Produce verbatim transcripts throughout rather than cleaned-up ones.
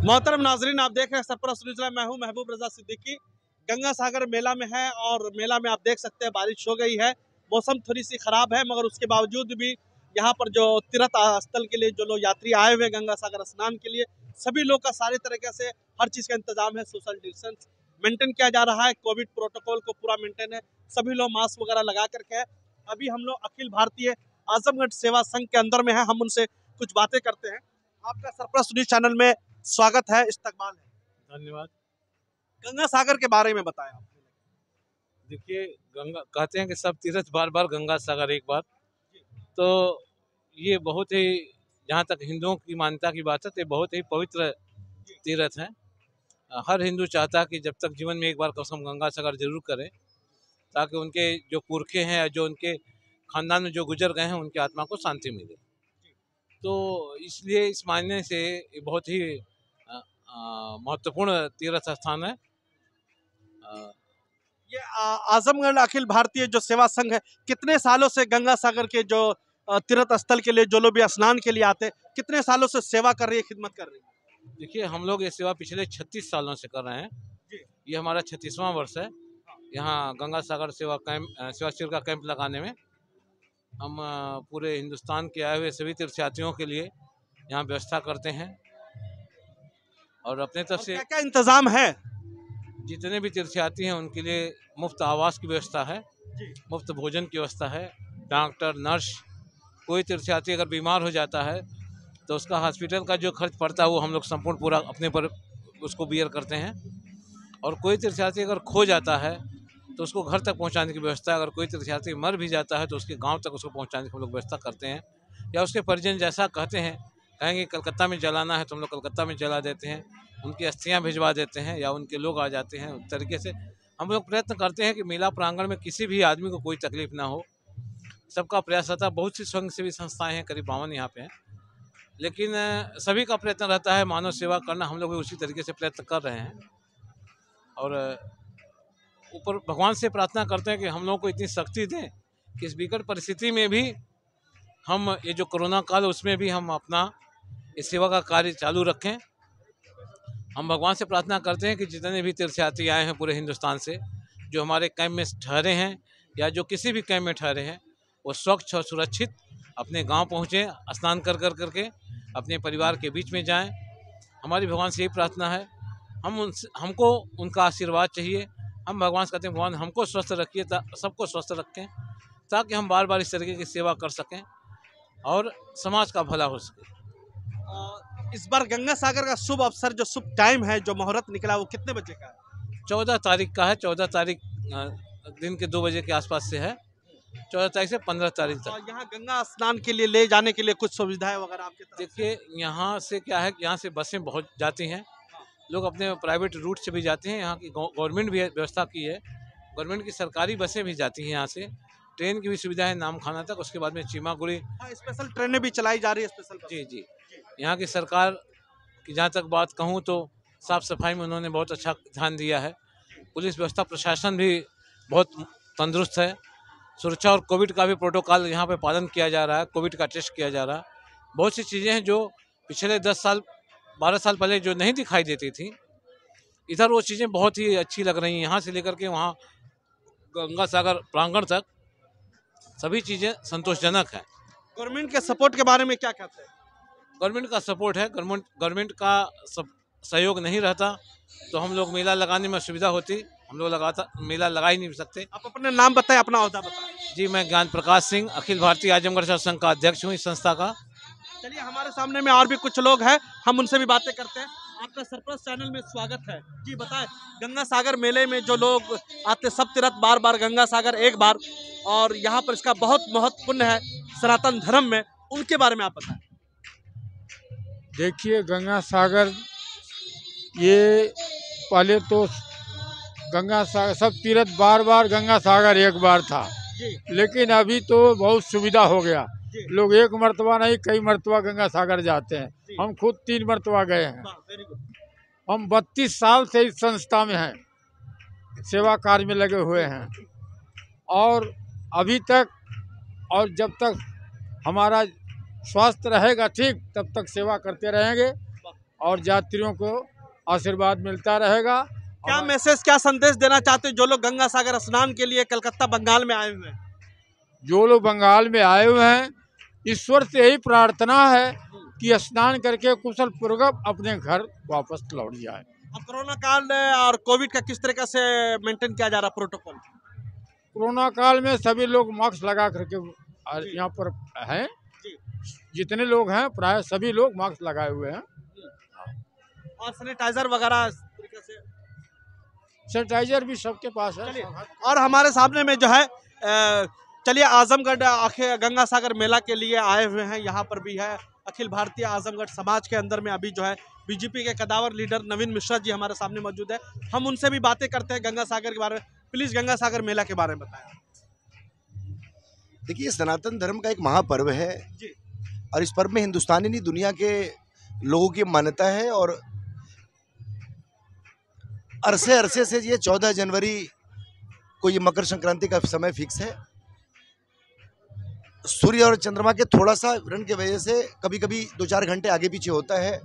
मोहतरम नाजरीन, आप देख रहे हैं सरपरस्त न्यूज़ लाइव। मैं हूं महबूब रजा सिद्दीकी। गंगा सागर मेला में है और मेला में आप देख सकते हैं बारिश हो गई है, मौसम थोड़ी सी खराब है, मगर उसके बावजूद भी यहाँ पर जो तीर्थ स्थल के लिए जो लोग यात्री आए हुए गंगा सागर स्नान के लिए, सभी लोग का सारे तरीके से हर चीज़ का इंतजाम है। सोशल डिस्टेंस मेंटेन किया जा रहा है, कोविड प्रोटोकॉल को पूरा मेंटेन है, सभी लोग मास्क वगैरह लगा करके है। अभी हम लोग अखिल भारतीय आजमगढ़ सेवा संघ के अंदर में है, हम उनसे कुछ बातें करते हैं। आपका सरपरस्त न्यूज़ चैनल में स्वागत है, इस्तकबाल है। धन्यवाद। गंगा सागर के बारे में बताएं आप। देखिए, गंगा कहते हैं कि सब तीर्थ बार बार गंगा सागर एक बार, तो ये बहुत ही, जहाँ तक हिंदुओं की मान्यता की बात है, तो ये बहुत ही पवित्र तीर्थ है। हर हिंदू चाहता है कि जब तक जीवन में एक बार कसम गंगा सागर जरूर करें, ताकि उनके जो पुरखे हैं या जो उनके खानदान में जो गुजर गए हैं उनकी आत्मा को शांति मिले। तो इसलिए इस मायने से ये बहुत ही महत्वपूर्ण तीर्थ स्थान है। आ, ये आ- आजमगढ़ अखिल भारतीय जो सेवा संघ है, कितने सालों से गंगा सागर के जो अ, तीर्थ स्थल के लिए जो लोग भी स्नान के लिए आते हैं, कितने सालों से सेवा कर रही है, खिदमत कर रही है? देखिए, हम लोग ये सेवा पिछले छत्तीस सालों से कर रहे हैं। ये हमारा छत्तीसवां वर्ष है यहाँ गंगा सागर सेवा कैंप सेवा शिविर का कैंप लगाने में। हम अ, पूरे हिंदुस्तान के आए हुए सभी तीर्थयात्रियों के लिए यहाँ व्यवस्था करते हैं और अपने तरफ और से क्या क्या इंतजाम है? जितने भी तीर्थयात्री हैं उनके लिए मुफ्त आवास की व्यवस्था है, मुफ्त भोजन की व्यवस्था है, डॉक्टर नर्स। कोई तीर्थयात्री अगर बीमार हो जाता है तो उसका हॉस्पिटल का जो खर्च पड़ता है वो हम लोग संपूर्ण पूरा अपने पर उसको बियर करते हैं। और कोई तीर्थयात्री अगर खो जाता है तो उसको घर तक पहुंचाने की व्यवस्था है। अगर कोई तीर्थयात्री मर भी जाता है तो उसके गांव तक उसको पहुंचाने की हम लोग व्यवस्था करते हैं, या उसके परिजन जैसा कहते हैं, कहेंगे कलकत्ता में जलाना है तो हम लोग कलकत्ता में जला देते हैं, उनकी अस्थियाँ भिजवा देते हैं या उनके लोग आ जाते हैं। उस तरीके से हम लोग प्रयत्न करते हैं कि मेला प्रांगण में किसी भी आदमी को कोई तकलीफ ना हो। सबका प्रयास रहता है। बहुत सी स्वयंसेवी संस्थाएं हैं, करीब बावन यहाँ पे हैं, लेकिन सभी का प्रयत्न रहता है मानव सेवा करना। हम लोग भी उसी तरीके से प्रयत्न कर रहे हैं और ऊपर भगवान से प्रार्थना करते हैं कि हम लोगों को इतनी शक्ति दें कि इस विकट परिस्थिति में भी हम, ये जो कोरोना काल है उसमें भी हम अपना इस सेवा का कार्य चालू रखें। हम भगवान से प्रार्थना करते हैं कि जितने भी तीर्थयात्री आए हैं पूरे हिंदुस्तान से, जो हमारे कैंप में ठहरे हैं या जो किसी भी कैंप में ठहरे हैं, वो स्वच्छ और सुरक्षित अपने गांव पहुँचें, स्नान कर कर करके अपने परिवार के बीच में जाएं। हमारी भगवान से यही प्रार्थना है। हम उन हमको उनका आशीर्वाद चाहिए। हम भगवान से कहते हैं, भगवान हमको स्वस्थ रखिए, सबको स्वस्थ रखें, ताकि हम बार बार इस तरीके की सेवा कर सकें और समाज का भला हो सके। इस बार गंगा सागर का शुभ अवसर, जो शुभ टाइम है, जो मुहूर्त निकला, वो कितने बजे का है? चौदह तारीख का है। चौदह तारीख दिन के दो बजे के आसपास से है, चौदह तारीख से पंद्रह तारीख तक। और यहाँ गंगा स्नान के लिए ले जाने के लिए कुछ सुविधाएं वगैरह आपके तरफ? देखिए, यहाँ से क्या है, यहाँ से बसें बहुत जाती हैं, लोग अपने प्राइवेट रूट से भी जाते हैं। यहाँ की गवर्नमेंट भी व्यवस्था की है, गवर्नमेंट की सरकारी बसें भी जाती हैं यहाँ से। ट्रेन की भी सुविधा है नाम खाना तक, उसके बाद में चीमागुड़ी। हाँ, स्पेशल ट्रेनें भी चलाई जा रही है, स्पेशल बस। जी जी यहाँ की सरकार की जहाँ तक बात कहूँ तो साफ़ सफाई में उन्होंने बहुत अच्छा ध्यान दिया है। पुलिस व्यवस्था प्रशासन भी बहुत तंदुरुस्त है। सुरक्षा और कोविड का भी प्रोटोकॉल यहाँ पे पालन किया जा रहा है, कोविड का टेस्ट किया जा रहा है। बहुत सी चीज़ें हैं जो पिछले दस साल बारह साल पहले जो नहीं दिखाई देती थी, इधर वो चीज़ें बहुत ही अच्छी लग रही हैं। यहाँ से लेकर के वहाँ गंगा सागर प्रांगण तक सभी चीज़ें संतोषजनक हैं। गवर्नमेंट के सपोर्ट के बारे में क्या कहते हैं? गवर्नमेंट का सपोर्ट है। गवर्नमेंट गवर्नमेंट का सब सहयोग नहीं रहता तो हम लोग मेला लगाने में सुविधा होती, हम लोग लगाता मेला लगा ही नहीं सकते। आप अपने नाम बताएं, अपना ओहदा बताएं। जी, मैं ज्ञान प्रकाश सिंह, अखिल भारतीय आजमगढ़ सेवा संघ का अध्यक्ष हूँ इस संस्था का। चलिए, हमारे सामने में और भी कुछ लोग हैं, हम उनसे भी बातें करते हैं। आपका सरपरस्त चैनल में स्वागत है जी। बताएं, गंगा सागर मेले में जो लोग आते, सब तीर्थ बार बार, गंगा सागर एक बार, और यहाँ पर इसका बहुत महत्वपूर्ण है सनातन धर्म में, उनके बारे में आप बताएं। देखिए, गंगा सागर ये पहले तो गंगा सागर सब तीर्थ बार बार, गंगा सागर एक बार था, लेकिन अभी तो बहुत सुविधा हो गया। लोग एक मरतबा नहीं, कई मरतबा गंगा सागर जाते हैं। हम खुद तीन मरतबा गए हैं। हम बत्तीस साल से इस संस्था में हैं, सेवा कार्य में लगे हुए हैं, और अभी तक, और जब तक हमारा स्वास्थ्य रहेगा ठीक, तब तक सेवा करते रहेंगे। और यात्रियों को आशीर्वाद मिलता रहेगा। क्या मैसेज, क्या संदेश देना चाहते हैं जो लोग गंगा सागर स्नान के लिए कलकत्ता बंगाल में आए हुए हैं? जो लोग बंगाल में आए हुए हैं, ईश्वर से यही प्रार्थना है कि स्नान करके कुशल पूर्वक अपने घर वापस लौट जाए। अब कोरोना काल और कोविड का किस तरीके से मेंटेन किया जा रहा प्रोटोकॉल? कोरोना काल में सभी लोग मास्क लगा करके यहाँ पर हैं, जितने लोग हैं प्राय सभी लोग मास्क लगाए हुए हैं और सैनिटाइजर वगैरह इस तरीके से। सैनिटाइजर भी सबके पास है। और हमारे सामने में जो है, चलिए आजमगढ़ आखिर गंगा सागर मेला के लिए आए हुए हैं, यहाँ पर भी है अखिल भारतीय आजमगढ़ समाज के अंदर में अभी जो है बीजेपी के कदावर लीडर नवीन मिश्रा जी हमारे सामने मौजूद है। हम उनसे भी बातें करते हैं गंगा सागर के बारे में। प्लीज गंगा सागर मेला के बारे में बताएं। देखिए, सनातन धर्म का एक महापर्व है जी। और इस पर्व में हिंदुस्तानी नहीं दुनिया के लोगों की मान्यता है। और अरसे अरसे से ये चौदह जनवरी को ये मकर संक्रांति का समय फिक्स है। सूर्य और चंद्रमा के थोड़ा सा ग्रहण की वजह से कभी कभी दो चार घंटे आगे पीछे होता है।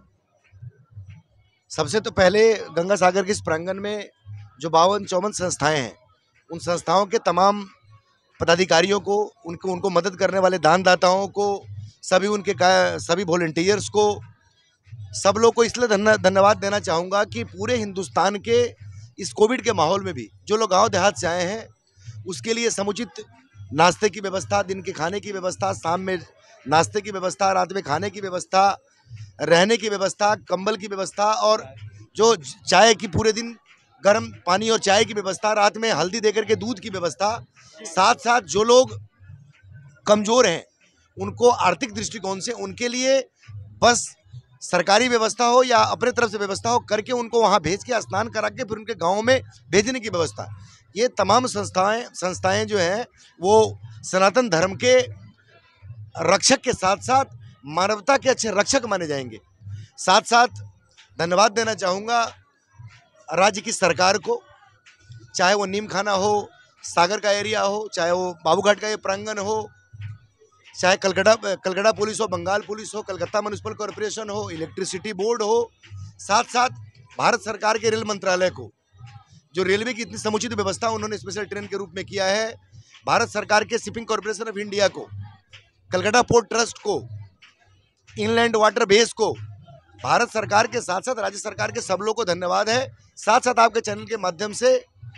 सबसे तो पहले गंगा सागर के इस प्रांगण में जो बावन चौवन संस्थाएं हैं, उन संस्थाओं के तमाम पदाधिकारियों को, उनको उनको मदद करने वाले दानदाताओं को, सभी उनके सभी वॉलंटियर्स को, सब लोग को इसलिए धन्यवाद देना चाहूँगा कि पूरे हिंदुस्तान के इस कोविड के माहौल में भी जो लोग गांव देहात से आए हैं, उसके लिए समुचित नाश्ते की व्यवस्था, दिन के खाने की व्यवस्था, शाम में नाश्ते की व्यवस्था, रात में खाने की व्यवस्था, रहने की व्यवस्था, कंबल की व्यवस्था और जो चाय की पूरे दिन गर्म पानी और चाय की व्यवस्था, रात में हल्दी देकर के दूध की व्यवस्था, साथ साथ जो लोग कमज़ोर हैं उनको आर्थिक दृष्टिकोण से उनके लिए बस सरकारी व्यवस्था हो या अपने तरफ से व्यवस्था हो करके उनको वहाँ भेज के स्नान करा के फिर उनके गाँव में भेजने की व्यवस्था, ये तमाम संस्थाएं संस्थाएं जो हैं वो सनातन धर्म के रक्षक के साथ साथ मानवता के अच्छे रक्षक माने जाएंगे। साथ साथ धन्यवाद देना चाहूँगा राज्य की सरकार को, चाहे वो नीम खाना हो, सागर का एरिया हो, चाहे वो बाबूघाट का ये प्रांगण हो, चाहे कलकत्ता कलकत्ता पुलिस हो, बंगाल पुलिस हो, कलकत्ता म्यूनिसिपल कॉरपोरेशन हो, इलेक्ट्रिसिटी बोर्ड हो, साथ साथ भारत सरकार के रेल मंत्रालय को, जो रेलवे की इतनी समुचित व्यवस्था उन्होंने स्पेशल ट्रेन के रूप में किया है, भारत सरकार के शिपिंग कॉरपोरेशन ऑफ इंडिया को, कलकत्ता पोर्ट ट्रस्ट को, इनलैंड वाटर बेस को, भारत सरकार के साथ साथ राज्य सरकार के सब लोगों को धन्यवाद है। साथ साथ आपके चैनल के माध्यम से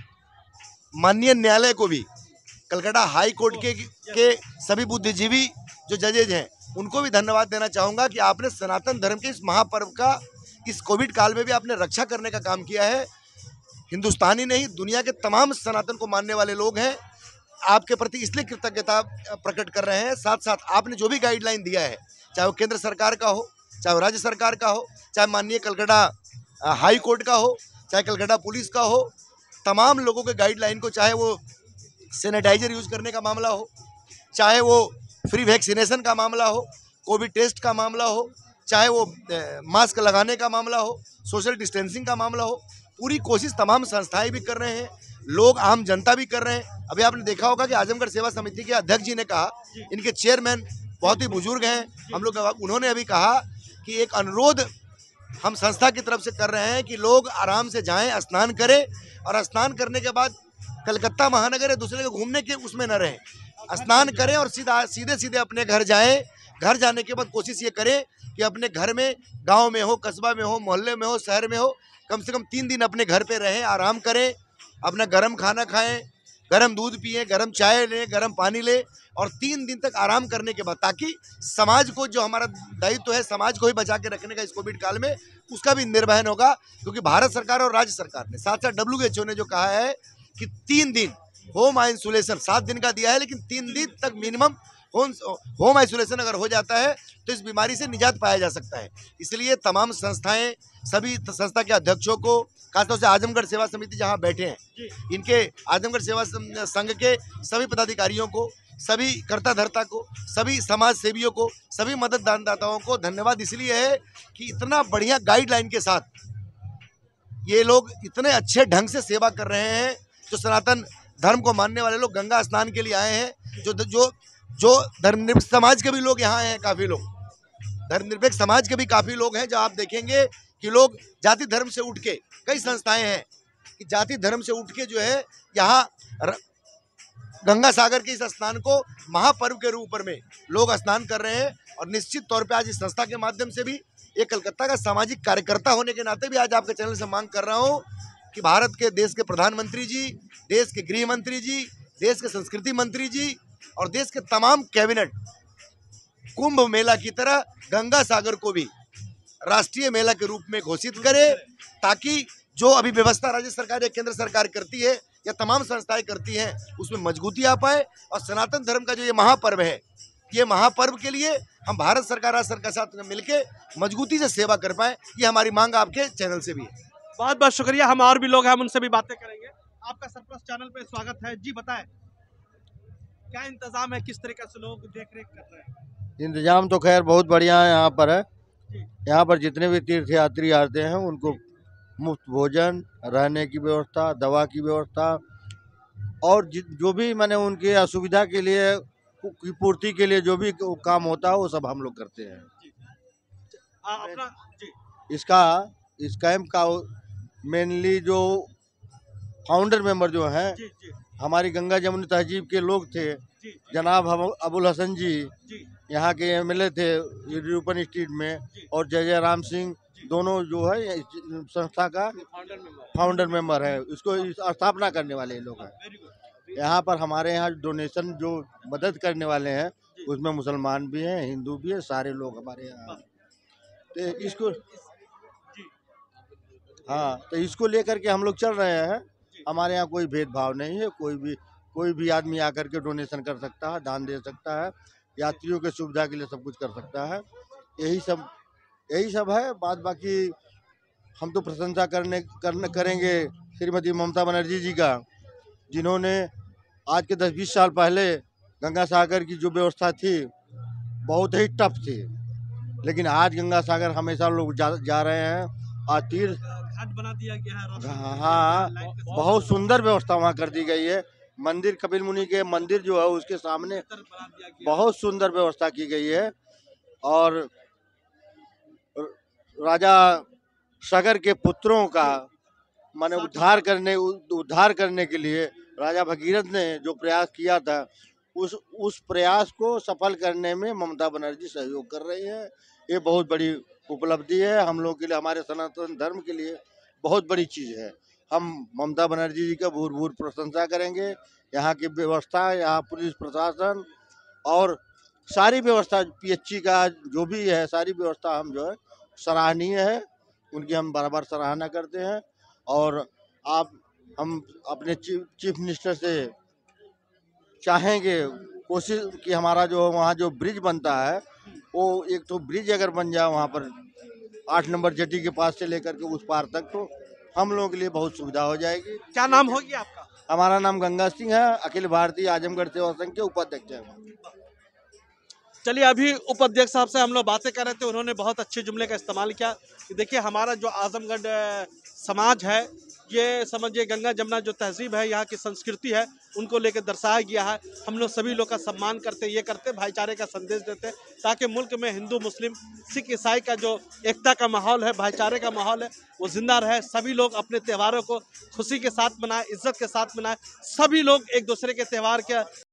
माननीय न्यायालय को भी, कलकत्ता हाई कोर्ट के के सभी बुद्धिजीवी जो जजेज हैं उनको भी धन्यवाद देना चाहूँगा कि आपने सनातन धर्म के इस महापर्व का इस कोविड काल में भी आपने रक्षा करने का काम किया है। हिंदुस्तानी नहीं, दुनिया के तमाम सनातन को मानने वाले लोग हैं आपके प्रति इसलिए कृतज्ञता प्रकट कर रहे हैं। साथ साथ आपने जो भी गाइडलाइन दिया है, चाहे वो केंद्र सरकार का हो, चाहे वो राज्य सरकार का हो, चाहे माननीय कलकत्ता हाई कोर्ट का हो, चाहे कलकत्ता पुलिस का हो, तमाम लोगों के गाइडलाइन को, चाहे वो सैनिटाइजर यूज़ करने का मामला हो, चाहे वो फ्री वैक्सीनेशन का मामला हो, कोविड टेस्ट का मामला हो, चाहे वो मास्क लगाने का मामला हो, सोशल डिस्टेंसिंग का मामला हो, पूरी कोशिश तमाम संस्थाएं भी कर रहे हैं, लोग आम जनता भी कर रहे हैं। अभी आपने देखा होगा कि आजमगढ़ सेवा समिति के अध्यक्ष जी ने कहा, इनके चेयरमैन बहुत ही बुजुर्ग हैं हम लोग, उन्होंने अभी कहा कि एक अनुरोध हम संस्था की तरफ से कर रहे हैं कि लोग आराम से जाएं, स्नान करें और स्नान करने के बाद कलकत्ता महानगर है दूसरे के घूमने के उसमें न रहें, स्नान करें और सीधा सीधे सीधे अपने घर जाएं। घर जाने के बाद कोशिश ये करें कि अपने घर में, गांव में हो, कस्बा में हो, मोहल्ले में हो, शहर में हो, कम से कम तीन दिन अपने घर पे रहें, आराम करें, अपना गर्म खाना खाएं, गर्म दूध पिएं, गर्म चाय लें, गर्म पानी लें और तीन दिन तक आराम करने के बाद, ताकि समाज को, जो हमारा दायित्व है समाज को ही बचा के रखने का इस कोविड काल में, उसका भी निर्वहन होगा। क्योंकि भारत सरकार और राज्य सरकार ने, साथ साथ डब्ल्यू एच ओ ने जो कहा है कि तीन दिन होम आइसोलेशन, सात दिन का दिया है लेकिन तीन दिन तक मिनिमम होम होम आइसोलेशन अगर हो जाता है तो इस बीमारी से निजात पाया जा सकता है। इसलिए तमाम संस्थाएं, सभी संस्था के अध्यक्षों को, खासतौर से आजमगढ़ सेवा समिति जहां बैठे हैं, इनके आजमगढ़ सेवा संघ के सभी पदाधिकारियों को, सभी कर्ता धर्ता को, सभी समाज सेवियों को, सभी मदद दानदाताओं को धन्यवाद इसलिए है कि इतना बढ़िया गाइडलाइन के साथ ये लोग इतने अच्छे ढंग से सेवा कर रहे हैं। जो सनातन धर्म को मानने वाले लोग गंगा स्नान के लिए आए हैं, जो जो जो धर्मनिरपेक्ष समाज के भी लोग यहाँ हैं, काफ़ी लोग धर्मनिरपेक्ष समाज के भी काफी लोग हैं, जो आप देखेंगे कि लोग जाति धर्म से उठ के, कई संस्थाएं हैं कि जाति धर्म से उठ के जो है यहाँ गंगा सागर के इस स्नान को महापर्व के रूप में लोग स्नान कर रहे हैं। और निश्चित तौर पे आज इस संस्था के माध्यम से भी, एक कलकत्ता का सामाजिक कार्यकर्ता होने के नाते भी आज आपके चैनल से मांग कर रहा हूँ कि भारत के देश के प्रधानमंत्री जी, देश के गृह मंत्री जी, देश के संस्कृति मंत्री जी और देश के तमाम कैबिनेट कुंभ मेला की तरह गंगा सागर को भी राष्ट्रीय मेला के रूप में घोषित करे, ताकि जो अभी व्यवस्था राज्य सरकार या केंद्र सरकार करती है या तमाम संस्थाएं करती हैं उसमें मजबूती आ पाए। और सनातन धर्म का जो ये महापर्व है, ये महापर्व के लिए हम भारत सरकार राज्य सरकार के साथ मिलकर मजबूती से सेवा कर पाए, ये हमारी मांग आपके चैनल से भी है। बहुत बहुत शुक्रिया। हम और भी लोग हैं, हम उनसे भी बातें करेंगे। आपका सरप्लस चैनल पे स्वागत है जी। बताएं क्या इंतजाम है, किस तरीके से लोग देख रेख कर रहे हैं? इंतजाम तो खैर बहुत बढ़िया है यहाँ पर है। यहाँ पर जितने भी तीर्थयात्री आते हैं उनको मुफ्त भोजन, रहने की व्यवस्था, दवा की व्यवस्था और जो भी मैंने उनके असुविधा के लिए की पूर्ति के लिए जो भी काम होता है वो सब हम लोग करते हैं। आ, अपना जी। इसका इस कैंप का मेनली जो फाउंडर मेंबर जो हैं जी, जी, हमारी गंगा जमुनी तहजीब के लोग थे, जी, जी, जनाब अबुल हसन जी, जी, यहाँ के एमएलए थे यूरोपन स्टेट में, और जय जय राम सिंह दोनों जो है संस्था का फाउंडर मेंबर फाउंडर मेंबर है, उसको स्थापना करने वाले लोग हैं। Very good. यहाँ पर हमारे यहाँ डोनेशन जो मदद करने वाले हैं उसमें मुसलमान भी हैं, हिंदू भी हैं, सारे लोग हमारे यहाँ। तो इसको हाँ तो इसको लेकर के हम लोग चल रहे हैं। हमारे यहाँ कोई भेदभाव नहीं है, कोई भी कोई भी आदमी आकर के डोनेशन कर सकता है, दान दे सकता है, यात्रियों के सुविधा के लिए सब कुछ कर सकता है। यही सब यही सब है। बात बाकी हम तो प्रशंसा करने करने करेंगे श्रीमती ममता बनर्जी जी का, जिन्होंने आज के दस बीस साल पहले गंगा सागर की जो व्यवस्था थी बहुत ही टफ थी, लेकिन आज गंगा सागर हमेशा लोग जा, जा रहे हैं। आज तीर्थ घाट बना दिया गया है, रोशनी हाँ किया हाँ गया है, लाइट का बहुत सुंदर व्यवस्था वहाँ कर दी गई है। मंदिर कपिल मुनि के मंदिर जो है उसके सामने स्तर बना दिया गया। बहुत सुंदर व्यवस्था की गई है। और राजा सागर के पुत्रों का माने उद्धार करने उद्धार करने के लिए राजा भगीरथ ने जो प्रयास किया था, उस उस प्रयास को सफल करने में ममता बनर्जी सहयोग कर रही है। ये बहुत बड़ी उपलब्धि है हम लोग के लिए, हमारे सनातन धर्म के लिए बहुत बड़ी चीज़ है। हम ममता बनर्जी जी का भूर भूर प्रशंसा करेंगे। यहाँ की व्यवस्था, यहाँ पुलिस प्रशासन और सारी व्यवस्था, पीएचई का जो भी है, सारी व्यवस्था हम जो है सराहनीय है, उनकी हम बार बार सराहना करते हैं। और आप हम अपने चीफ चीफ मिनिस्टर से चाहेंगे कोशिश कि हमारा जो वहाँ जो ब्रिज बनता है वो एक तो ब्रिज अगर बन जाए वहाँ पर आठ नंबर जेटी के पास से लेकर के उस पार तक, तो हम लोगों के लिए बहुत सुविधा हो जाएगी। क्या नाम होगी आपका? हमारा नाम गंगा सिंह है, अखिल भारतीय आजमगढ़ सेवा संघ के उपाध्यक्ष हैं। चलिए, अभी उपाध्यक्ष साहब से हम लोग बातें कर रहे थे, उन्होंने बहुत अच्छे जुमले का इस्तेमाल किया कि देखिए हमारा जो आजमगढ़ समाज है, ये समझिए गंगा जमुना जो तहजीब है, यहाँ की संस्कृति है, उनको लेकर दर्शाया गया है। हम लोग सभी लोग का सम्मान करते, ये करते, भाईचारे का संदेश देते, ताकि मुल्क में हिंदू मुस्लिम सिख ईसाई का जो एकता का माहौल है, भाईचारे का माहौल है, वो जिंदा रहे। सभी लोग अपने त्योहारों को खुशी के साथ मनाएं, इज्जत के साथ मनाएं। सभी लोग एक दूसरे के त्यौहार के